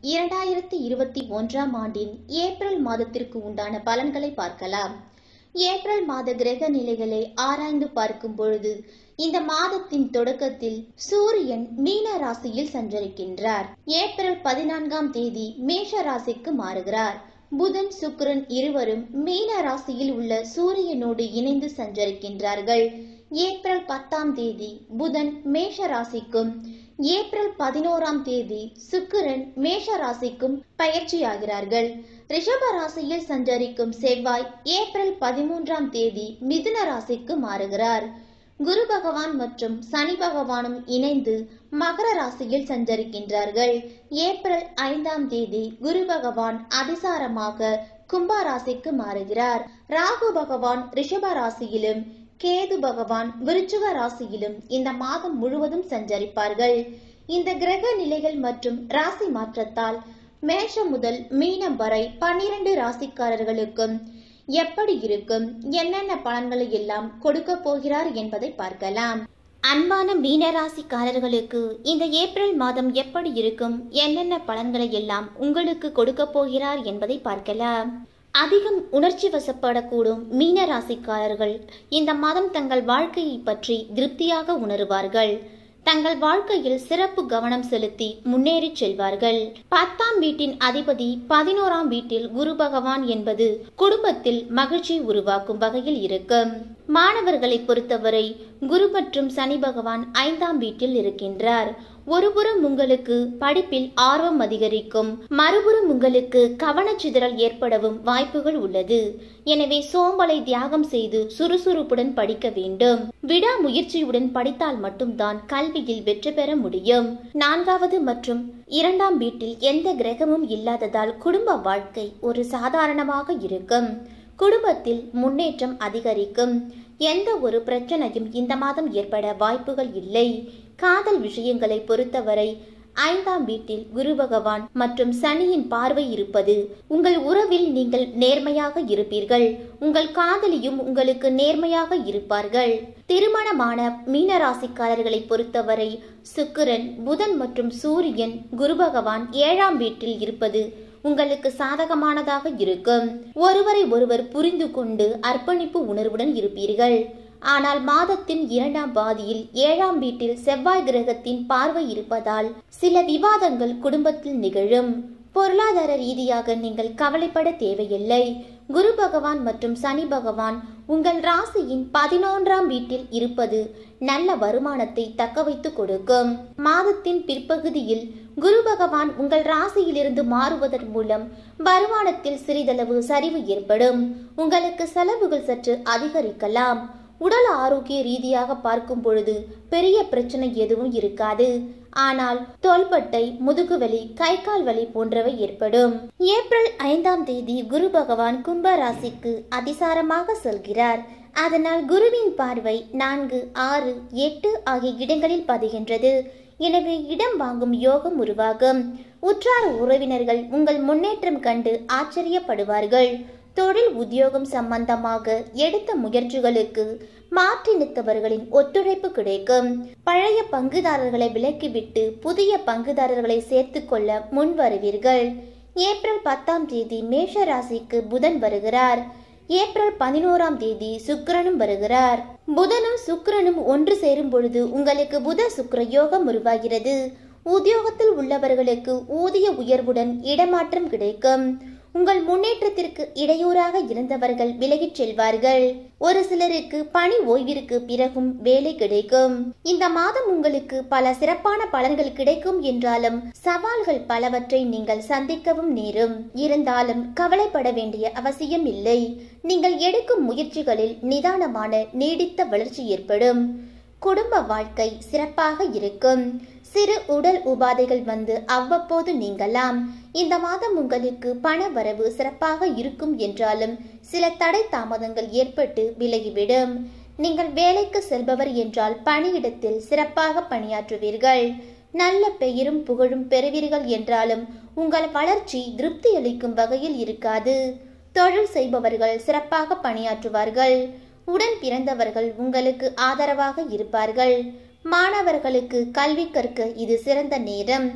2021ஆம் ஆண்டின் ஏப்ரல் மாதத்திற்கு உண்டான பலன்களை பார்க்கலாம். ஏப்ரல் மாத கிரக நிலைகளை ஆராய்ந்து பார்க்கும் பொழுது இந்த மாதத்தின் தொடக்கத்தில் சூரியன் மீன ராசியில் சஞ்சரிக்கின்றார். ஏப்ரல் 14ஆம் தேதி மேஷ ராசிக்கு மாறுகிறார். புதன் சுக்கிரன் இருவரும் மீன ராசியில் உள்ள சூரியனோடு இணைந்து சஞ்சரிக்கின்றார்கள். ஏப்ரல் 10ஆம் தேதி புதன் மேஷ ராசிக்கும் ஏப்ரல் 11ஆம் தேதி சுக்கிரன் மேஷ ராசிக்கும் பயிற்சியாகிறார்கள். ரிஷப ராசியில் சஞ்சரிக்கும் செவ்வாய் ஏப்ரல் 13ஆம் தேதி மிதுன ராசிக்கு மாறுகிறார். குரு பகவான் மற்றும் சனி பகவானும் இணைந்து மகர ராசியில் சஞ்சரிக்கின்றார்கள். ஏப்ரல் 5ஆம் தேதி குரு பகவான் அதிசாரமாக கும்ப ராசிக்கு மாறுகிறார். ராகு பகவான் ரிஷப ராசியிலும் கேது பகவான் விருச்சிக ராசியிலும் இந்த மாதம் முழுவதும் சஞ்சரிப்பார்கள். இந்த கிரக நிலைகள் மற்றும் ராசி மாற்றத்தால் மேஷம் முதல் மீனம் வரை 12 ராசிக்காரர்களுக்கும் எப்படி இருக்கும், என்னென்ன பலன்களை எல்லாம் கொடுக்க போகிறார் என்பதை பார்க்கலாம். அன்பான மீன ராசிக்காரர்களுக்கு இந்த ஏப்ரல் மாதம் எப்படி இருக்கும், என்னென்ன பலன்களை எல்லாம் உங்களுக்கு கொடுக்க போகிறார் என்பதை பார்க்கலாம். அதிகம் உணர்ச்சி வசப்படக்கூடும் மீன ராசிக்காரர்கள் இந்த மாதம் தங்கள் வாழ்க்கையை பற்றி திருப்தியாக உணருவார்கள். தங்கள் வாழ்க்கையில் சிறப்பு கவனம் செலுத்தி முன்னேறி செல்வார்கள். 10ஆம் வீட்டின் அதிபதி 11ஆம் வீட்டில் குரு பகவான் என்பது குடும்பத்தில் மகிழ்ச்சி உருவாக்கும் வகையில் இருக்கும். மாணவர்களை பொறுத்தவரை குரு மற்றும் சனி பகவான் 5ஆம் வீட்டில் இருக்கின்றார். ஒருபுறம் உங்களுக்கு படிப்பில் ஆர்வம் அதிகரிக்கும், மறுபுறம் உங்களுக்கு கவனச்சிதறல் ஏற்படவும் வாய்ப்புகள் உள்ளது. எனவே சோம்பலை தியாகம் செய்து சுறுசுறுப்புடன் படிக்க வேண்டும். விடாமுயற்சியுடன் படித்தால் மட்டும்தான் கல்வியில் வெற்றி பெற முடியும். 4வது மற்றும் 2ஆம் வீட்டில் எந்த கிரகமும் இல்லாததால் குடும்ப வாழ்க்கை ஒரு சாதாரணமாக இருக்கும். குடும்பத்தில் முன்னேற்றம் அதிகரிக்கும். எந்த ஒரு பிரச்சனையும் இந்த மாதம் ஏற்பட வாய்ப்புகள் இல்லை. காதல் விஷயங்களை பொறுத்தவரை 5ஆம் வீட்டில் குரு பகவான் மற்றும் சனியின் பார்வை இருப்பது உங்கள் உறவில் நீங்கள் நேர்மையாக இருப்பீர்கள். உங்கள் காதலியும் உங்களுக்கு நேர்மையாக இருப்பார்கள். திருமணமான மீனராசிக்காரர்களை பொறுத்தவரை சுக்கிரன், புதன் மற்றும் சூரியன், குரு பகவான் 7ஆம் வீட்டில் இருப்பது உங்களுக்கு சாதகமானதாக இருக்கும். ஒருவரை ஒருவர் புரிந்து கொண்டு அர்ப்பணிப்பு உணர்வுடன் இருப்பீர்கள். ஆனால் மாதத்தின் 2ஆம் பாதியில் 7ஆம் வீட்டில் செவ்வாய் கிரகத்தின் பார்வை இருப்பதால் சில விவாதங்கள் குடும்பத்தில் நிகழும். பொருளாதார ரீதியாக நீங்கள் கவலைப்பட தேவையில்லை. குரு பகவான் மற்றும் சனி பகவான் உங்கள் ராசியின் 11ஆம் வீட்டில் இருப்பது நல்ல வருமானத்தை தக்க வைத்து கொடுக்கும். மாதத்தின் பிற்பகுதியில் குரு பகவான் உங்கள் ராசியிலிருந்து மாறுவதன் மூலம் வருமானத்தில் சிறிதளவு சரிவு ஏற்படும். உங்களுக்கு செலவுகள் சற்று அதிகரிக்கலாம். உடல் ஆரோக்கிய ரீதியாக பார்க்கும் பொழுது பெரிய பிரச்சனை எதுவும் இருக்காது. ஆனால் தோள்பட்டை, முதுகுவலி, கை கால் வலி போன்றவை ஏற்படும். ஏப்ரல் 5ஆம் தேதி குரு பகவான் கும்ப ராசிக்கு அதிசாரமாக செல்கிறார். அதனால் குருவின் பார்வை 4, 6, 8 ஆகிய இடங்களில் பதிகின்றது. எனவே இடம் வாங்கும் யோகம் உருவாகும். உற்றார் உறவினர்கள் உங்கள் முன்னேற்றம் கண்டு ஆச்சரியப்படுவார்கள். தொழில் உத்தியோகம் சம்பந்தமாக எடுத்த முயற்சிகளுக்கு மாற்றினித்தவர்களின் ஒத்துழைப்பு கிடைக்கும். பழைய பங்குதாரர்களை விலக்கிவிட்டு புதிய பங்குதாரர்களை சேர்த்து கொள்ள முன் வருவீர்கள். ஏப்ரல் 10ஆம் தேதி மேஷ ராசிக்கு புதன் வருகிறார். ஏப்ரல் 11ஆம் தேதி சுக்கிரனும் வருகிறார். புதனும் சுக்கிரனும் ஒன்று சேரும் பொழுது உங்களுக்கு புத சுக்கிர யோகம் உருவாகிறது. உத்தியோகத்தில் உள்ளவர்களுக்கு ஊதிய உயர்வுடன் இடமாற்றம் கிடைக்கும். உங்கள் முன்னேற்றத்திற்கு இடையூறாக இருந்தவர்கள் விலகிச் செல்வார்கள். ஒரு சிலருக்கு பணி ஓய்விற்கு பிறகும் வேலை கிடைக்கும். இந்த மாதம் உங்களுக்கு பல சிறப்பான பலன்கள் கிடைக்கும் என்றாலும் சவால்கள் பலவற்றை நீங்கள் சந்திக்கவும் நேரும். இருந்தாலும் கவலைப்பட வேண்டிய அவசியம் இல்லை. நீங்கள் எடுக்கும் முயற்சிகளில் நிதானமான நீடித்த வளர்ச்சி ஏற்படும். குடும்ப வாழ்க்கை சிறப்பாக இருக்கும். சிறு உடல் உபாதைகள் வந்து அவ்வப்போது நீங்கலாம். இந்த மாதம் உங்களுக்கு பண வரவு சிறப்பாக இருக்கும் என்றாலும் சில தடை தாமதங்கள் ஏற்பட்டு விலகிவிடும். நீங்கள் வேலைக்கு செல்பவர் என்றால் பணியிடத்தில் சிறப்பாக பணியாற்றுவீர்கள். நல்ல பெயரும் புகழும் பெறுவீர்கள் என்றாலும் உங்கள் வளர்ச்சி திருப்தி அளிக்கும் வகையில் இருக்காது. தொழில் செய்பவர்கள் சிறப்பாக பணியாற்றுவார்கள். உடன் பிறந்தவர்கள் உங்களுக்கு ஆதரவாக இருப்பார்கள். மாணவர்களுக்கு கல்வி கற்க இது சிறந்த நேரம்.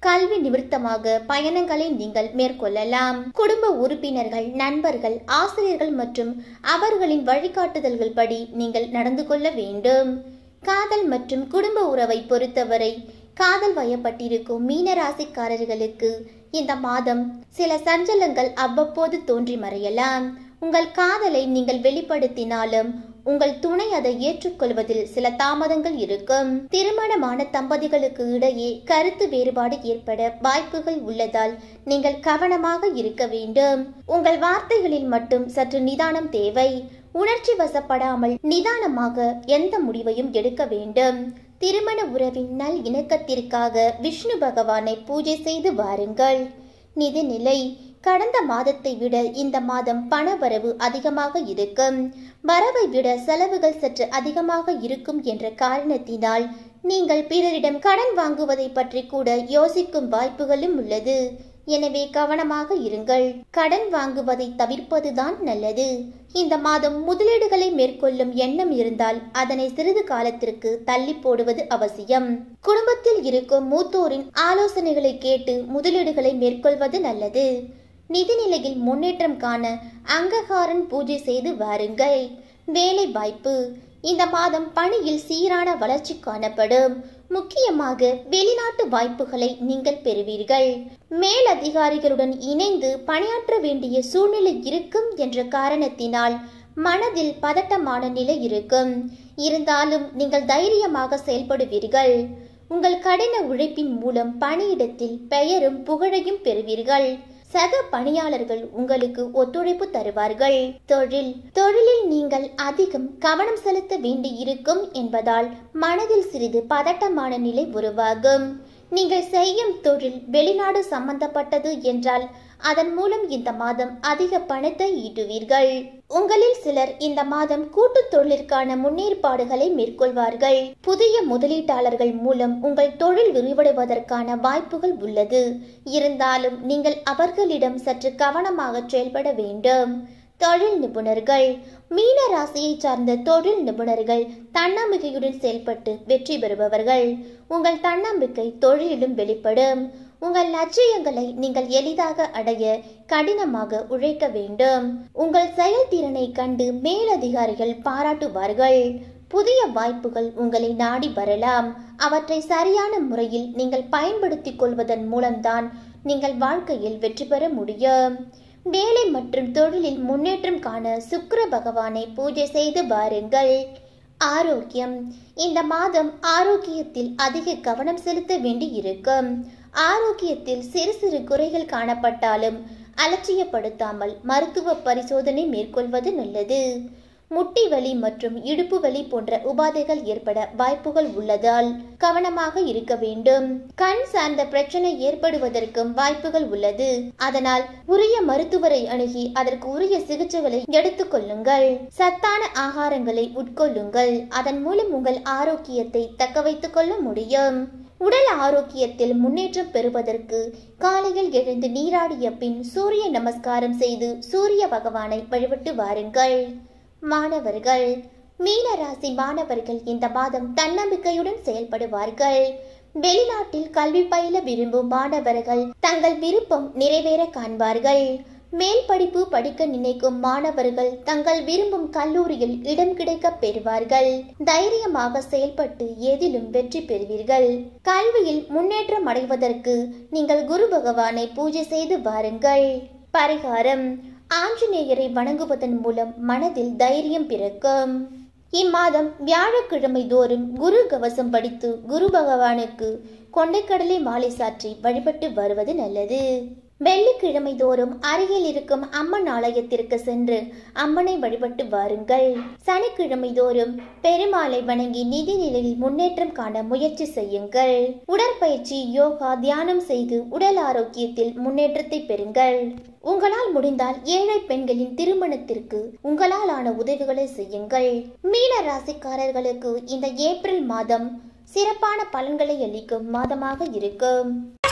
கல்வி நிமித்தமாக பயணங்களை நீங்கள் மேற்கொள்ளலாம். குடும்ப உறுப்பினர்கள், நண்பர்கள், ஆசிரியர்கள் மற்றும் அவர்களின் வழிகாட்டுதல்கள் படி நீங்கள் நடந்து கொள்ள வேண்டும். காதல் மற்றும் குடும்ப உறவை பொறுத்தவரை காதல் வயப்பட்டிருக்கும் மீனராசிக்காரர்களுக்கு இந்த மாதம் சில சஞ்சலங்கள் அவ்வப்போது தோன்றி மறையலாம். உங்கள் காதலை நீங்கள் வெளிப்படுத்தினாலும் உங்கள் துணை அதை ஏற்றுக்கொள்வதில் சில தாமதங்கள் இருக்கும். திருமணமான தம்பதிகளுக்கு இடையே கருத்து வேறுபாடு ஏற்பட வாய்ப்புகள் உள்ளதால் நீங்கள் கவனமாக இருக்க வேண்டும். உங்கள் வார்த்தைகளில் மட்டும் சற்று நிதானம் தேவை. உணர்ச்சி வசப்படாமல் நிதானமாக எந்த முடிவையும் எடுக்க வேண்டும். திருமண உறவின் நல் இணக்கத்திற்காக விஷ்ணு பகவானை பூஜை செய்து வாருங்கள். நிதிநிலை கடந்த மாதத்தை விட இந்த மாதம் பணவரவு அதிகமாக இருக்கும். வரவை விட செலவுகள் சற்று அதிகமாக இருக்கும் என்ற காரணத்தினால் நீங்கள் பிறரிடம் கடன் வாங்குவதை பற்றி கூட யோசிக்கும் வாய்ப்புகளும் உள்ளது. எனவே கவனமாக இருங்கள். கடன் வாங்குவதை தவிர்ப்பதுதான் நல்லது. இந்த மாதம் முதலீடுகளை மேற்கொள்ளும் எண்ணம் இருந்தால் அதனை சிறிது காலத்திற்கு தள்ளி போடுவது அவசியம். குடும்பத்தில் இருக்கும் மூத்தோரின் ஆலோசனைகளை கேட்டு முதலீடுகளை மேற்கொள்வது நல்லது. நிதிநிலையில் முன்னேற்றம் காண அங்ககாரன் பூஜை செய்து வாருங்கள். வேலை வாய்ப்பு இந்த மாதம் பணியில் சீரான வளர்ச்சி காணப்படும். முக்கியமாக வெளிநாட்டு வாய்ப்புகளை நீங்கள் பெறுவீர்கள். மேலதிகாரிகளுடன் இணைந்து பணியாற்ற வேண்டிய சூழ்நிலை இருக்கும் என்ற காரணத்தினால் மனதில் பதட்டமான நிலை இருக்கும். இருந்தாலும் நீங்கள் தைரியமாக செயல்படுவீர்கள். உங்கள் கடின உழைப்பின் மூலம் பணியிடத்தில் பெயரும் புகழையும் பெறுவீர்கள். சக பணியாளர்கள் உங்களுக்கு ஒத்துழைப்பு தருவார்கள். தொழிலில் நீங்கள் அதிகம் கவனம் செலுத்த வேண்டி இருக்கும் என்பதால் மனதில் சிறிது பதட்டமான நிலை உருவாகும். நீங்கள் செய்யும் தொழில் வெளிநாடு சம்பந்தப்பட்டது என்றால் அதன் மூலம் இந்த மாதம் அதிக பணத்தை ஈட்டுவீர்கள். உங்களில் சிலர் இந்த மாதம் கூட்டு தொழிற்கான முன்னேற்பாடுகளை மேற்கொள்வார்கள். புதிய முதலீட்டாளர்கள் மூலம் உங்கள் தொழில் விரிவடைவதற்கான வாய்ப்புகள் உள்ளது. இருந்தாலும் நீங்கள் அவர்களிடம் சற்று கவனமாக செயல்பட வேண்டும். தொழில் நிபுணர்கள் மீன ராசியை சார்ந்த தொழில் நிபுணர்கள் தன்னம்பிக்கையுடன் செயல்பட்டு வெற்றி பெறுபவர்கள். உங்கள் தன்னம்பிக்கை தொழிலிலும் வெளிப்படும். உங்கள் லட்சியங்களை நீங்கள் எளிதாக அடைய கடினமாக உழைக்க வேண்டும். உங்கள் செயல்திறனை கண்டு மேலதிகாரிகள் பாராட்டுவார்கள். புதிய வாய்ப்புகள் உங்களை நாடி வரலாம். அவற்றை சரியான முறையில் நீங்கள் பயன்படுத்திக் கொள்வதன் மூலம்தான் நீங்கள் வாழ்க்கையில் வெற்றி பெற முடியும். வேலை மற்றும் தொழிலில் முன்னேற்றம் காண சுக்கிர பகவானை பூஜை செய்து வாருங்கள். ஆரோக்கியம் இந்த மாதம் ஆரோக்கியத்தில் அதிக கவனம் செலுத்த வேண்டி இருக்கும். ஆரோக்கியத்தில் சிறு சிறு குறைகள் காணப்பட்டாலும் அலட்சியப்படுத்தாமல் மருத்துவ பரிசோதனை மேற்கொள்வது நல்லது. முட்டி வலி மற்றும் இடுப்பு வலி போன்ற உபாதைகள் ஏற்பட வாய்ப்புகள் உள்ளதால் கவனமாக இருக்க வேண்டும். கண் சார்ந்த பிரச்சனை ஏற்படுவதற்கும் வாய்ப்புகள் உள்ளது. அதனால் உரிய மருத்துவரை அணுகி அதற்கு உரிய சிகிச்சைகளை எடுத்துக் கொள்ளுங்கள். சத்தான ஆகாரங்களை உட்கொள்ளுங்கள். அதன் மூலம் உங்கள் ஆரோக்கியத்தை தக்க வைத்துக் கொள்ள முடியும். உடல் ஆரோக்கியத்தில் முன்னேற்றம் பெறுவதற்கு காலையில் எழுந்து நீராடிய பின் சூரிய நமஸ்காரம் செய்து சூரிய பகவானை வழிபட்டு வாருங்கள். மாணவர்கள் மீன ராசி மாணவர்கள் இந்த மாதம் தன்னம்பிக்கையுடன் செயல்படுவார்கள். வெளிநாட்டில் கல்வி பயில விரும்பும் மாணவர்கள் தங்கள் விருப்பம் நிறைவேற காண்பார்கள். மேல் படிப்பு படிக்க நினைக்கும் மாணவர்கள் தங்கள் விரும்பும் கல்லூரியில் இடம் கிடைக்க பெறுவார்கள். தைரியமாக செயல்பட்டு எதிலும் வெற்றி பெறுவீர்கள். கல்வியில் முன்னேற்றம் அடைவதற்கு நீங்கள் குரு பகவானை பூஜை செய்து வாருங்கள். பரிகாரம் ஆஞ்சநேயரை வணங்குவதன் மூலம் மனதில் தைரியம் பிறக்கும். இம்மாதம் வியாழக்கிழமை தோறும் குரு கவசம் படித்து குரு பகவானுக்கு கொண்டைக்கடலை மாலை சாற்றி வழிபட்டு வருவது நல்லது. வெள்ளிக்கிழமை தோறும் அருகில் இருக்கும் அம்மன் ஆலயத்திற்கு சென்று அம்மனை வழிபட்டு வாருங்கள். சனிக்கிழமை தோறும் பெருமாளை வணங்கி நிதி நிலையில் முன்னேற்றம் காண முயற்சி செய்யுங்கள். உடற்பயிற்சி, யோகா, தியானம் செய்து உடல் ஆரோக்கியத்தில் முன்னேற்றத்தை பெறுங்கள். உங்களால் முடிந்தால் ஏழை பெண்களின் திருமணத்திற்கு உங்களால் ஆன உதவிகளை செய்யுங்கள். மீன ராசிக்காரர்களுக்கு இந்த ஏப்ரல் மாதம் சிறப்பான பலன்களை அளிக்கும் மாதமாக இருக்கும்.